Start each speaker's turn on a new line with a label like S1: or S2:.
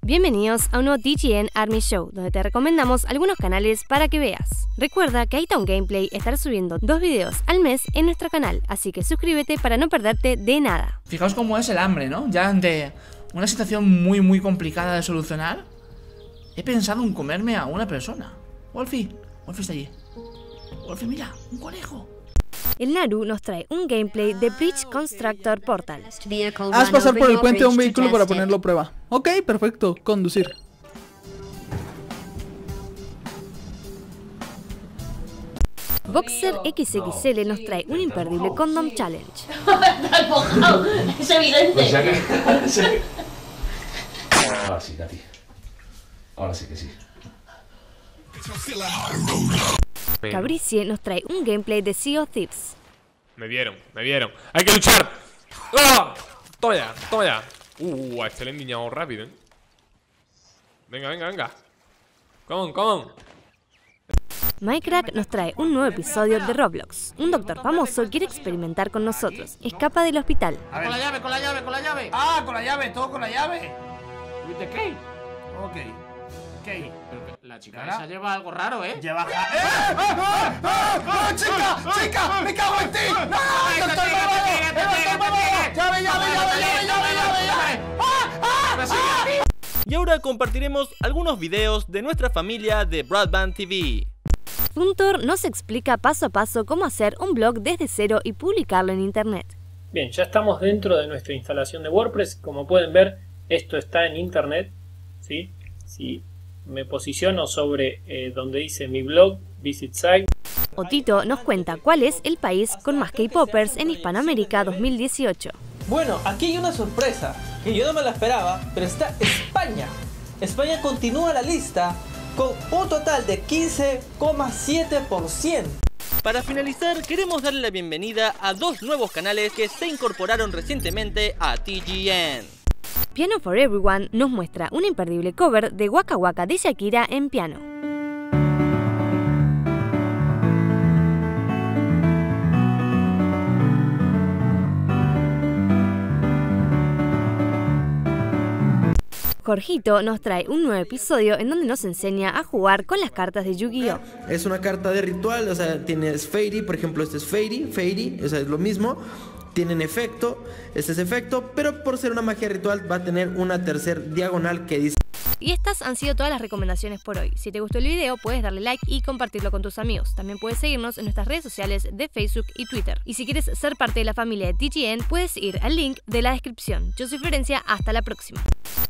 S1: Bienvenidos a un nuevo TGN Army Show, donde te recomendamos algunos canales para que veas. Recuerda que Town Gameplay estará subiendo 2 videos al mes en nuestro canal, así que suscríbete para no perderte de nada.
S2: Fijaos cómo es el hambre, ¿no? Ya ante una situación muy complicada de solucionar, he pensado en comerme a una persona. Wolfie está allí. Wolfie, mira, un conejo.
S1: El Naru nos trae un gameplay de Bridge Constructor Portal.
S3: Haz pasar por el puente de un vehículo para ponerlo a prueba. Ok, perfecto, conducir.
S1: Boxer XXL nos trae un imperdible Condom Challenge.
S4: Estás mojado, es evidente.
S5: Pues ya que... Ahora sí, Katy. Ahora sí que sí.
S1: Cabricie nos trae un gameplay de Sea of Thieves.
S6: Me vieron. ¡Hay que luchar! ¡Ah! Toma ya. Este le he endiñado rápido, ¿eh? Venga. Come on.
S1: Minecraft nos trae un nuevo episodio de Roblox. Un doctor famoso quiere experimentar con nosotros. Escapa del hospital.
S2: Con la llave. Ah, con la llave, todo con la llave.
S7: ¿With the key?
S2: Ok. ¿Qué?
S7: Pero la chica esa lleva algo raro, ¿eh?
S2: Lleva... ¡Chica! ¡Me cago en ti! ¡No! ¡Llave!
S8: Y ahora compartiremos algunos videos de nuestra familia de Broadband TV.
S1: Funtor nos explica paso a paso cómo hacer un blog desde cero y publicarlo en internet.
S9: Bien, ya estamos dentro de nuestra instalación de WordPress. Como pueden ver, esto está en internet, ¿sí? Si me posiciono sobre donde dice mi blog, Visit Site.
S1: Otito nos cuenta cuál es el país con más K-Poppers en Hispanoamérica 2018.
S10: Bueno, aquí hay una sorpresa, que yo no me la esperaba, pero está España. España continúa la lista con un total de 15,7%.
S8: Para finalizar, queremos darle la bienvenida a 2 nuevos canales que se incorporaron recientemente a TGN.
S1: Piano for Everyone nos muestra un imperdible cover de Waka Waka de Shakira en piano. Jorgito nos trae un nuevo episodio en donde nos enseña a jugar con las cartas de Yu-Gi-Oh!
S11: Es una carta de ritual, o sea, tienes Fairy, por ejemplo, este es Fairy, o sea, es lo mismo. Tienen efecto, este es efecto, pero por ser una magia ritual va a tener una tercer diagonal que dice...
S1: Y estas han sido todas las recomendaciones por hoy. Si te gustó el video, puedes darle like y compartirlo con tus amigos. También puedes seguirnos en nuestras redes sociales de Facebook y Twitter. Y si quieres ser parte de la familia de TGN, puedes ir al link de la descripción. Yo soy Florencia, hasta la próxima.